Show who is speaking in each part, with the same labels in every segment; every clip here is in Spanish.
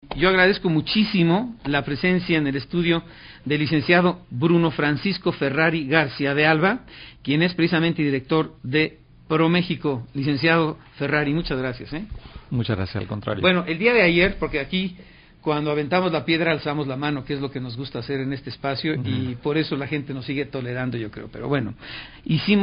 Speaker 1: Yo agradezco muchísimo la presencia en el estudio del licenciado Bruno Francisco Ferrari García de Alba, quien es precisamente director de ProMéxico. Licenciado Ferrari, muchas gracias.
Speaker 2: Muchas gracias, al contrario.
Speaker 1: Bueno, el día de ayer, porque aquí cuando aventamos la piedra alzamos la mano, que es lo que nos gusta hacer en este espacio, y por eso la gente nos sigue tolerando, yo creo. Pero bueno, hice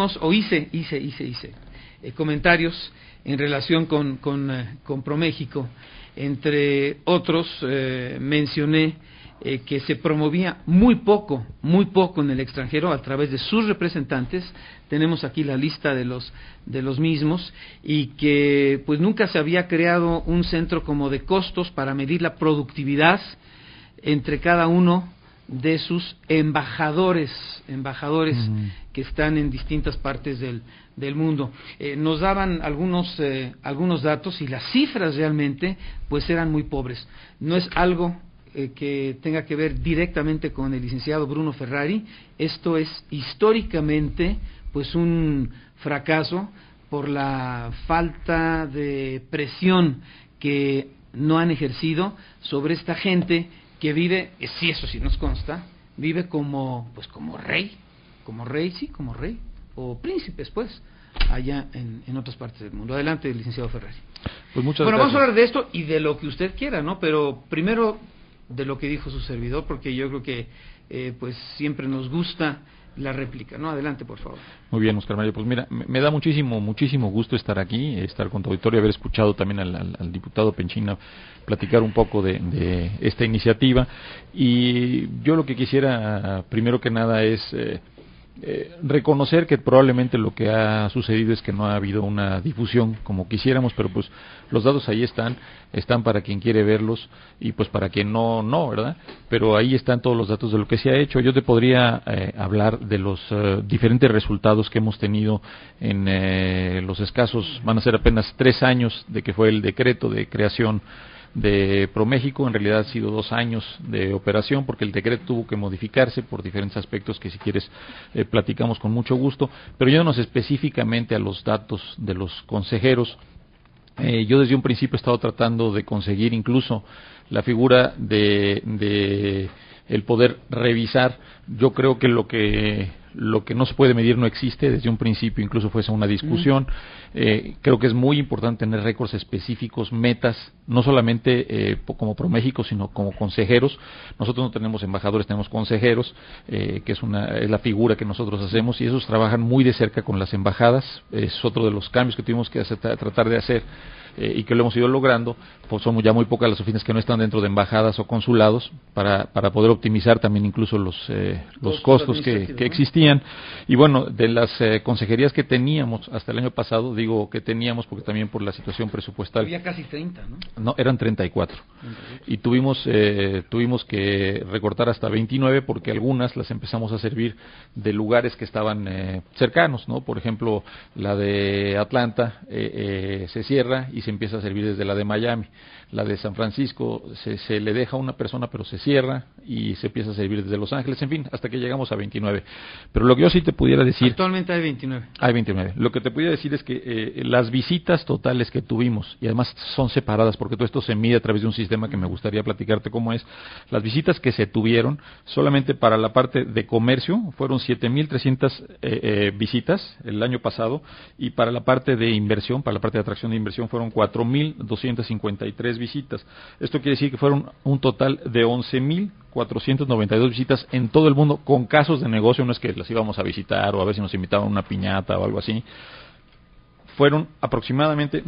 Speaker 1: comentarios en relación con ProMéxico. Entre otros, mencioné que se promovía muy poco en el extranjero a través de sus representantes. Tenemos aquí la lista de los mismos, y que pues nunca se había creado un centro como de costos para medir la productividad entre cada uno de sus embajadores que están en distintas partes del mundo. Nos daban algunos datos, y las cifras realmente pues eran muy pobres. No es algo que tenga que ver directamente con el licenciado Bruno Ferrari. Esto es históricamente pues un fracaso por la falta de presión que no han ejercido sobre esta gente que vive, sí, eso sí nos consta, vive como rey, o príncipes, pues, allá en otras partes del mundo. Adelante, licenciado Ferrari.
Speaker 2: Pues muchas
Speaker 1: gracias. Vamos a hablar de esto y de lo que usted quiera, ¿no? Pero primero de lo que dijo su servidor, porque yo creo que pues siempre nos gusta la réplica, ¿no? Adelante, por favor.
Speaker 2: Muy bien, Oscar Mario. Pues mira, me da muchísimo gusto estar aquí, estar con tu auditorio, haber escuchado también al diputado Penchina platicar un poco de esta iniciativa. Y yo lo que quisiera, primero que nada, es reconocer que probablemente lo que ha sucedido es que no ha habido una difusión como quisiéramos, pero pues los datos ahí están para quien quiere verlos, y pues para quien no, ¿verdad? Pero ahí están todos los datos de lo que se ha hecho. Yo te podría hablar de los diferentes resultados que hemos tenido en los escasos, van a ser apenas 3 años de que fue el decreto de creación de ProMéxico. En realidad ha sido 2 años de operación, porque el decreto tuvo que modificarse por diferentes aspectos que, si quieres, platicamos con mucho gusto. Pero yéndonos específicamente a los datos de los consejeros, yo desde un principio he estado tratando de conseguir incluso la figura de el poder revisar. Yo creo que lo que no se puede medir no existe. Desde un principio incluso fue esa una discusión. Creo que es muy importante tener récords específicos, metas, no solamente como ProMéxico, sino como consejeros. Nosotros no tenemos embajadores, tenemos consejeros, que es la figura que nosotros hacemos, y esos trabajan muy de cerca con las embajadas. Es otro de los cambios que tuvimos que tratar de hacer, y que lo hemos ido logrando. Pues son ya muy pocas las oficinas que no están dentro de embajadas o consulados, para poder optimizar también incluso los costos que existían. Y bueno, de las consejerías que teníamos hasta el año pasado, digo que teníamos porque también por la situación presupuestal,
Speaker 1: había casi 30, ¿no?
Speaker 2: No, eran 34. Y tuvimos que recortar hasta 29, porque algunas las empezamos a servir de lugares que estaban cercanos, ¿no? Por ejemplo, la de Atlanta se cierra y se empieza a servir desde la de Miami. La de San Francisco se le deja a una persona, pero se cierra y se empieza a servir desde Los Ángeles, en fin, hasta que llegamos a 29. Pero lo que yo sí te pudiera decir...
Speaker 1: Actualmente hay 29.
Speaker 2: Hay 29. Lo que te pudiera decir es que las visitas totales que tuvimos, y además son separadas, porque todo esto se mide a través de un sistema que me gustaría platicarte cómo es. Las visitas que se tuvieron, solamente para la parte de comercio, fueron 7,300 visitas el año pasado, y para la parte de inversión, para la parte de atracción de inversión, fueron 4,253 visitas. Esto quiere decir que fueron un total de 11,492 visitas en todo el mundo, con casos de negocio. No es que las íbamos a visitar o a ver si nos invitaban a una piñata o algo así. Fueron aproximadamente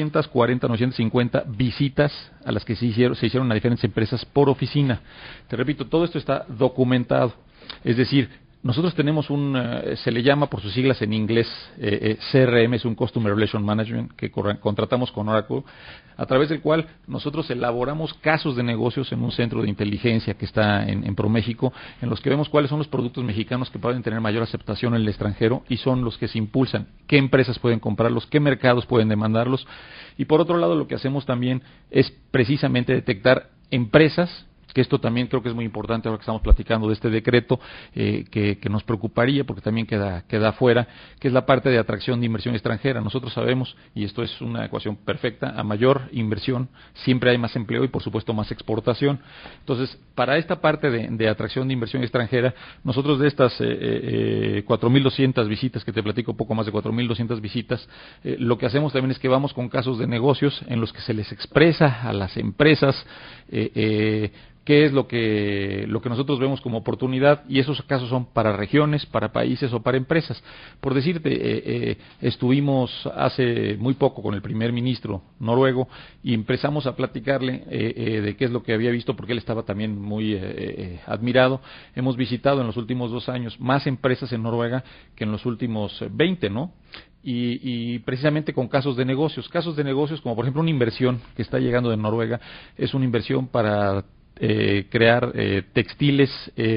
Speaker 2: 950 visitas a las que se hicieron a diferentes empresas por oficina. Te repito, todo esto está documentado. Es decir, nosotros tenemos se le llama por sus siglas en inglés, CRM, es un Customer Relation Management, que contratamos con Oracle, a través del cual nosotros elaboramos casos de negocios en un centro de inteligencia que está en ProMéxico, en los que vemos cuáles son los productos mexicanos que pueden tener mayor aceptación en el extranjero, y son los que se impulsan, qué empresas pueden comprarlos, qué mercados pueden demandarlos. Y por otro lado, lo que hacemos también es precisamente detectar empresas que esto también creo que es muy importante ahora que estamos platicando de este decreto, que nos preocuparía porque también queda fuera, que es la parte de atracción de inversión extranjera. Nosotros sabemos, y esto es una ecuación perfecta, a mayor inversión siempre hay más empleo y por supuesto más exportación. Entonces, para esta parte de atracción de inversión extranjera, nosotros de estas 4.200 visitas que te platico, poco más de 4.200 visitas, lo que hacemos también es que vamos con casos de negocios en los que se les expresa a las empresas qué es lo que nosotros vemos como oportunidad, y esos casos son para regiones, para países o para empresas. Por decirte, estuvimos hace muy poco con el primer ministro noruego y empezamos a platicarle de qué es lo que había visto, porque él estaba también muy admirado. Hemos visitado en los últimos 2 años más empresas en Noruega que en los últimos 20, ¿no? Y precisamente con casos de negocios como por ejemplo una inversión que está llegando de Noruega, es una inversión para crear textiles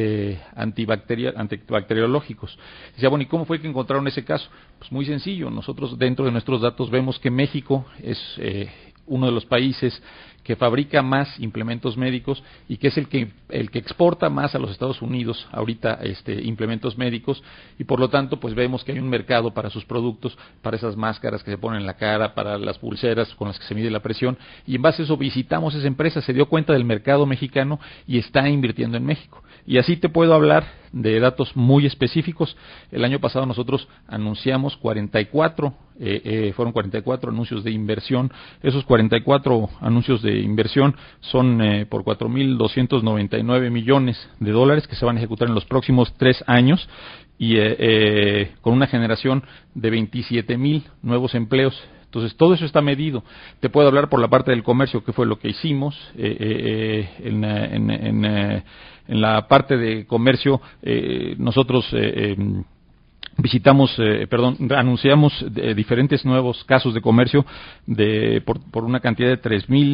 Speaker 2: antibacteriológicos. Decía, bueno, ¿y cómo fue que encontraron ese caso? Pues muy sencillo, nosotros dentro de nuestros datos vemos que México es uno de los países que fabrica más implementos médicos y que es el que exporta más a los Estados Unidos ahorita implementos médicos, y por lo tanto pues vemos que hay un mercado para sus productos, para esas máscaras que se ponen en la cara, para las pulseras con las que se mide la presión, y en base a eso visitamos esa empresa, se dio cuenta del mercado mexicano y está invirtiendo en México. Y así te puedo hablar de datos muy específicos. El año pasado nosotros anunciamos 44 anuncios de inversión. Esos 44 anuncios de inversión son por 4.299 millones de dólares que se van a ejecutar en los próximos 3 años y con una generación de 27,000 nuevos empleos. Entonces, todo eso está medido. Te puedo hablar por la parte del comercio, que fue lo que hicimos. En la parte de comercio, nosotros anunciamos diferentes nuevos casos de comercio por una cantidad de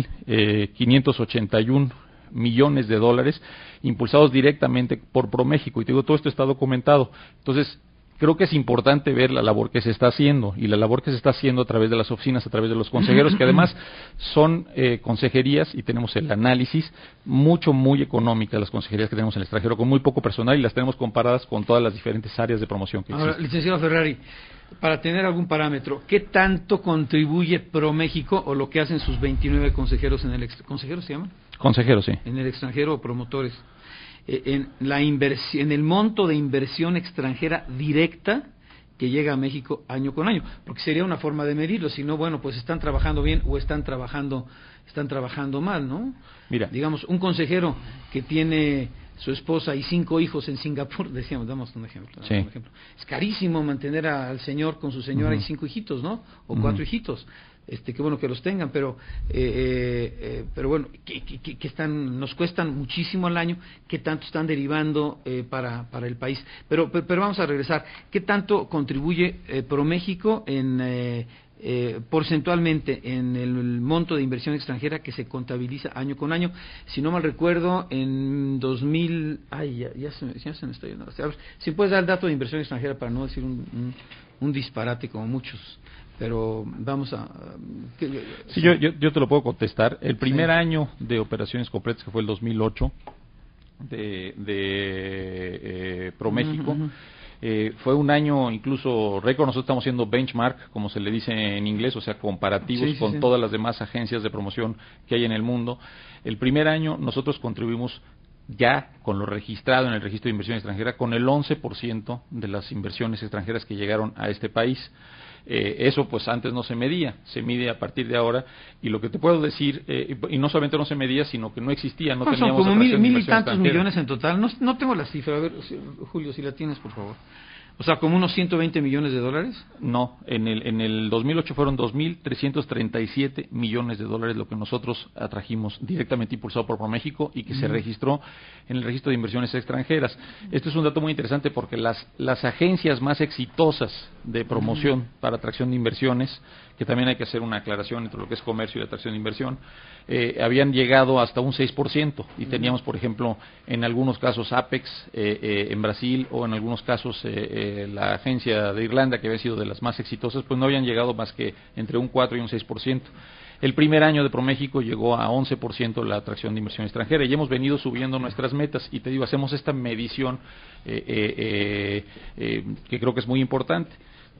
Speaker 2: 3.581 millones de dólares, impulsados directamente por ProMéxico. Y te digo, todo esto está documentado. Entonces, creo que es importante ver la labor que se está haciendo, y la labor que se está haciendo a través de las oficinas, a través de los consejeros, que además son consejerías, y tenemos el análisis muy económica, las consejerías que tenemos en el extranjero, con muy poco personal, y las tenemos comparadas con todas las diferentes áreas de promoción que existen.
Speaker 1: Ahora, licenciado Ferrari, para tener algún parámetro, ¿qué tanto contribuye ProMéxico o lo que hacen sus 29 consejeros en el extranjero? ¿Consejeros se llaman?
Speaker 2: Consejeros, sí.
Speaker 1: En el extranjero, o promotores. En el monto de inversión extranjera directa que llega a México año con año, porque sería una forma de medirlo. Si no, bueno, pues están trabajando bien o están trabajando mal, ¿no?
Speaker 2: Mira,
Speaker 1: digamos, un consejero que tiene su esposa y 5 hijos en Singapur, damos un ejemplo.
Speaker 2: Sí.
Speaker 1: Es carísimo mantener al señor con su señora y 5 hijitos, ¿no? O 4 hijitos. Qué bueno que los tengan, pero bueno, que nos cuestan muchísimo al año, qué tanto están derivando para el país. Pero vamos a regresar. ¿Qué tanto contribuye ProMéxico porcentualmente en el monto de inversión extranjera que se contabiliza año con año? Si no mal recuerdo, en 2000... ya se me está yendo. A ver, si puedes dar el dato de inversión extranjera para no decir un disparate como muchos. Pero vamos a...
Speaker 2: Sí, yo te lo puedo contestar. El primer año de operaciones completas, que fue el 2008, de ProMéxico, fue un año incluso récord. Nosotros estamos haciendo benchmark, como se le dice en inglés, o sea, comparativos con todas las demás agencias de promoción que hay en el mundo. El primer año nosotros contribuimos ya con lo registrado en el registro de inversión extranjera con el 11% de las inversiones extranjeras que llegaron a este país. Eso pues antes no se medía, se mide a partir de ahora, y lo que te puedo decir, y no solamente no se medía, sino que no existía, no teníamos
Speaker 1: son como mil y tantos
Speaker 2: extranjera.
Speaker 1: millones en total, no tengo la cifra, a ver, Julio, si la tienes, por favor. O sea, como unos 120 millones de dólares.
Speaker 2: No, en el 2008 fueron 2.337 millones de dólares lo que nosotros atrajimos directamente impulsado por ProMéxico y que se registró en el registro de inversiones extranjeras. Este es un dato muy interesante porque las agencias más exitosas de promoción para atracción de inversiones, que también hay que hacer una aclaración entre lo que es comercio y atracción de inversión, habían llegado hasta un 6%, y teníamos, por ejemplo, en algunos casos Apex en Brasil, o en algunos casos la agencia de Irlanda, que había sido de las más exitosas, pues no habían llegado más que entre un 4 y un 6%. El primer año de ProMéxico llegó a 11% la atracción de inversión extranjera y hemos venido subiendo nuestras metas y te digo, hacemos esta medición que creo que es muy importante.